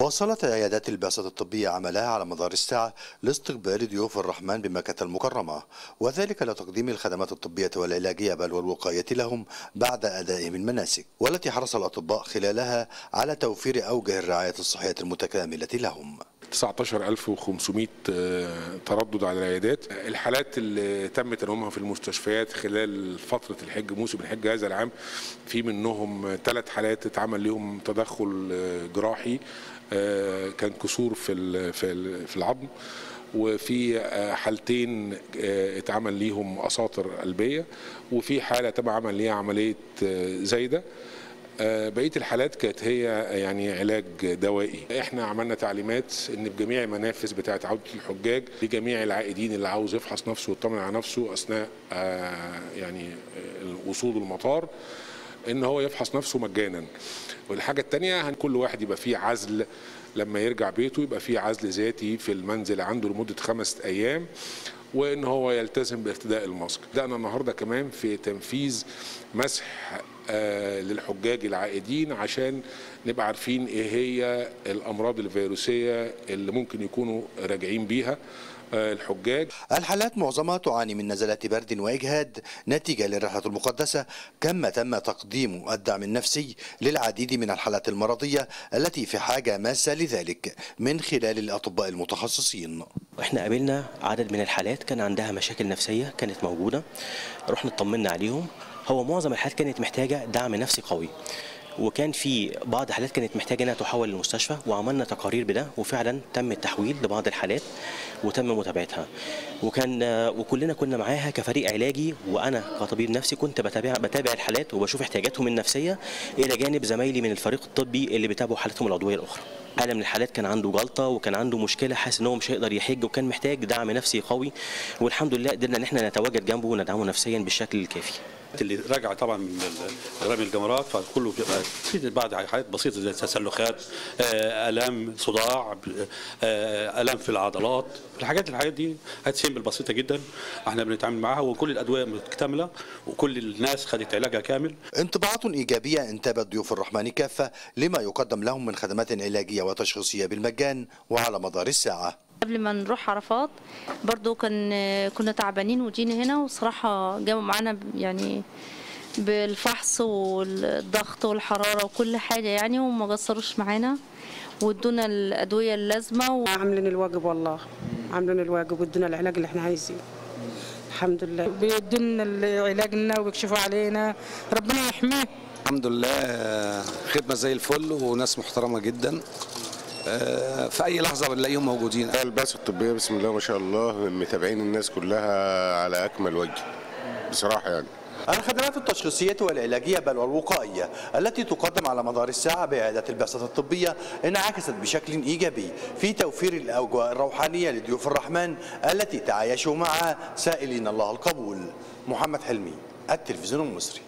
واصلت عيادات البعثة الطبية عملها على مدار الساعة لاستقبال ضيوف الرحمن بمكة المكرمة، وذلك لتقديم الخدمات الطبية والعلاجية بل والوقاية لهم بعد أدائهم المناسك، والتي حرص الأطباء خلالها على توفير أوجه الرعاية الصحية المتكاملة لهم. 19500 تردد على العيادات. الحالات اللي تم تنويمها في المستشفيات خلال فترة الحج، موسم الحج هذا العام، في منهم 3 حالات اتعمل لهم تدخل جراحي، كان كسور في العظم، وفي حالتين اتعمل ليهم أساطر قلبية، وفي حالة تم عمل ليها عملية زايدة. بقية الحالات كانت هي يعني علاج دوائي. احنا عملنا تعليمات ان بجميع المنافذ بتاعت عودة الحجاج لجميع العائدين اللي عاوز يفحص نفسه ويطمن على نفسه اثناء يعني وصول المطار ان هو يفحص نفسه مجانا. والحاجة الثانية كل واحد يبقى فيه عزل لما يرجع بيته، يبقى فيه عزل ذاتي في المنزل عنده لمدة 5 أيام، وان هو يلتزم بارتداء الماسك. بدأنا النهارده كمان في تنفيذ مسح للحجاج العائدين عشان نبقى عارفين ايه هي الامراض الفيروسيه اللي ممكن يكونوا راجعين بيها الحجاج. الحالات معظمها تعاني من نزلات برد واجهاد نتيجه للرحله المقدسه، كما تم تقديم الدعم النفسي للعديد من الحالات المرضيه التي في حاجه ماسه لذلك من خلال الاطباء المتخصصين. احنا قابلنا عدد من الحالات كان عندها مشاكل نفسيه كانت موجوده، رحنا اطمنا عليهم. هو معظم الحالات كانت محتاجه دعم نفسي قوي، وكان في بعض الحالات كانت محتاجه انها تحول للمستشفى، وعملنا تقارير بده، وفعلا تم التحويل لبعض الحالات وتم متابعتها، وكلنا كنا معاها كفريق علاجي، وانا كطبيب نفسي كنت بتابع الحالات وبشوف احتياجاتهم النفسيه الى جانب زمايلي من الفريق الطبي اللي بيتابعوا حالتهم العضويه الاخرى. حاله من الحالات كان عنده جلطه وكان عنده مشكله، حاسس ان هو مش هيقدر يحج وكان محتاج دعم نفسي قوي، والحمد لله قدرنا ان احنا نتواجد جنبه وندعمه نفسيا بالشكل الكافي. اللي راجع طبعا من رمي الجمرات فكله بيبقى في بعض حاجات بسيطه زي تسلخات، الام، صداع، الام في العضلات. الحاجات دي هتسيب بسيطه جدا، احنا بنتعامل معاها، وكل الادويه مكتمله وكل الناس خدت علاجها كامل. انطباعات ايجابيه انتابت ضيوف الرحمن كافه لما يقدم لهم من خدمات علاجيه وتشخيصيه بالمجان وعلى مدار الساعه. قبل ما نروح عرفات برضو كنا تعبانين وجينا هنا، وصراحة جابوا معانا يعني بالفحص والضغط والحرارة وكل حاجة يعني، وما قصروش معانا وادونا الأدوية اللازمة عاملين الواجب، والله عاملين الواجب وادونا العلاج اللي احنا عايزينه. الحمد لله بيدونا علاجنا وبيكشفوا علينا، ربنا يحميه. الحمد لله خدمة زي الفل وناس محترمة جدا، في أي لحظة بنلاقيهم موجودين. البعثة الطبية بسم الله ما شاء الله متابعين الناس كلها على أكمل وجه بصراحة يعني. الخدمات التشخيصية والعلاجية بل والوقائية التي تقدم على مدار الساعة بعيادات البعثة الطبية انعكست بشكل إيجابي في توفير الأوجه الروحانية لضيوف الرحمن التي تعايشوا معها سائلين الله القبول. محمد حلمي، التلفزيون المصري.